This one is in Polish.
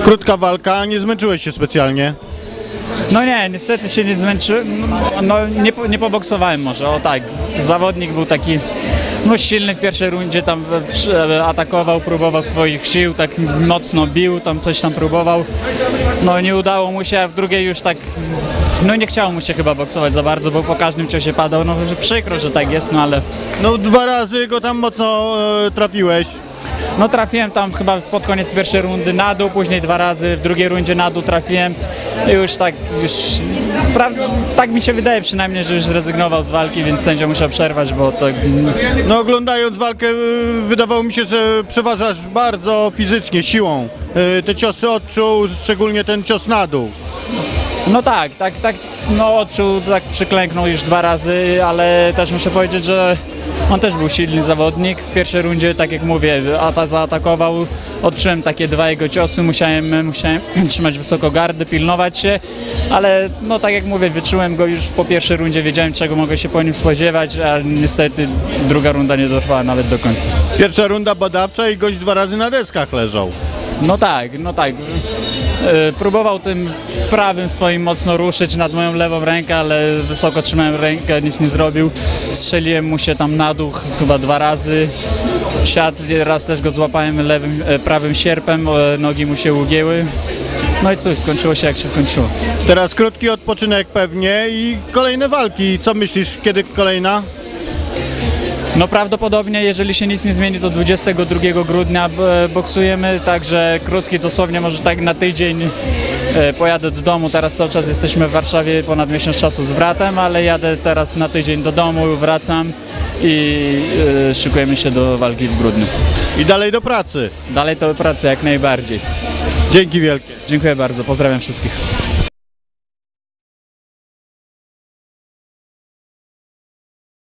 Krótka walka, nie zmęczyłeś się specjalnie? No nie, niestety się nie zmęczyłem, no nie poboksowałem może, o tak. Zawodnik był taki silny w pierwszej rundzie, tam atakował, próbował swoich sił, tak mocno bił, tam coś tam próbował. No nie udało mu się, a w drugiej już tak, nie chciało mu się chyba boksować za bardzo, bo po każdym ciosie padał, że przykro, że tak jest, ale... No 2 razy go tam mocno trafiłeś. No trafiłem tam chyba pod koniec pierwszej rundy na dół, później 2 razy, w drugiej rundzie na dół trafiłem. Już tak mi się wydaje przynajmniej, że już zrezygnował z walki, więc sędzia musiał przerwać, bo to... No oglądając walkę wydawało mi się, że przeważasz bardzo fizycznie, siłą. Te ciosy odczuł, szczególnie ten cios na dół. No tak, odczuł, tak przyklęknął już 2 razy, ale też muszę powiedzieć, że on też był silny zawodnik. W pierwszej rundzie, tak jak mówię, zaatakował, odczułem takie 2 jego ciosy, musiałem trzymać wysoko gardę, pilnować się, ale tak jak mówię, wyczułem go już po pierwszej rundzie, wiedziałem czego mogę się po nim spodziewać, a niestety druga runda nie dotrwała nawet do końca. Pierwsza runda badawcza i gość 2 razy na deskach leżał. No tak. Próbował tym prawym swoim mocno ruszyć nad moją lewą rękę, ale wysoko trzymałem rękę, nic nie zrobił. Strzeliłem mu się tam na dół chyba 2 razy. Siadł, raz też go złapałem prawym sierpem, nogi mu się ugięły. No i cóż, skończyło się jak się skończyło. Teraz krótki odpoczynek pewnie i kolejne walki. Co myślisz, kiedy kolejna? No prawdopodobnie, jeżeli się nic nie zmieni, to 22 grudnia boksujemy, także krótki dosłownie może tak na tydzień. Pojadę do domu, teraz cały czas jesteśmy w Warszawie ponad miesiąc czasu z bratem, ale jadę teraz na tydzień do domu, wracam i szykujemy się do walki w grudniu. I dalej do pracy. Dalej do pracy jak najbardziej. Dzięki wielkie. Dziękuję bardzo, pozdrawiam wszystkich.